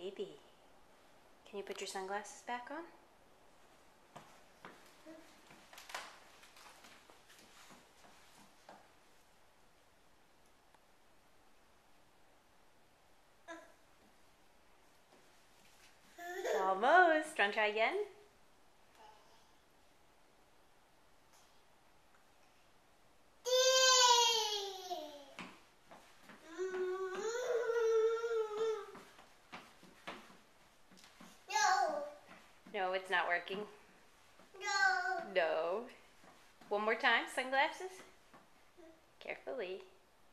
baby. Can you put your sunglasses back on? Almost. Want to try again? No, it's not working. No. One more time, sunglasses. Carefully.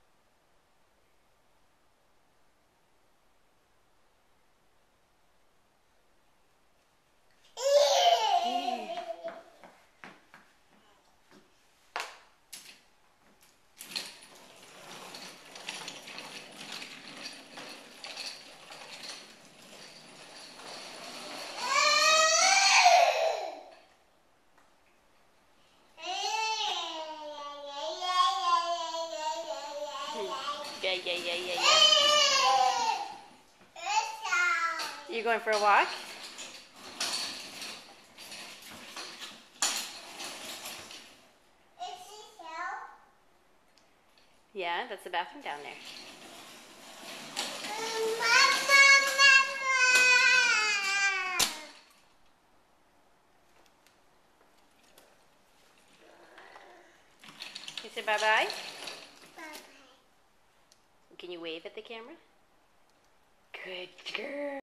Yeah. You going for a walk? Yeah, that's the bathroom down there. You say bye-bye? Bye-bye. Can you wave at the camera? Good girl.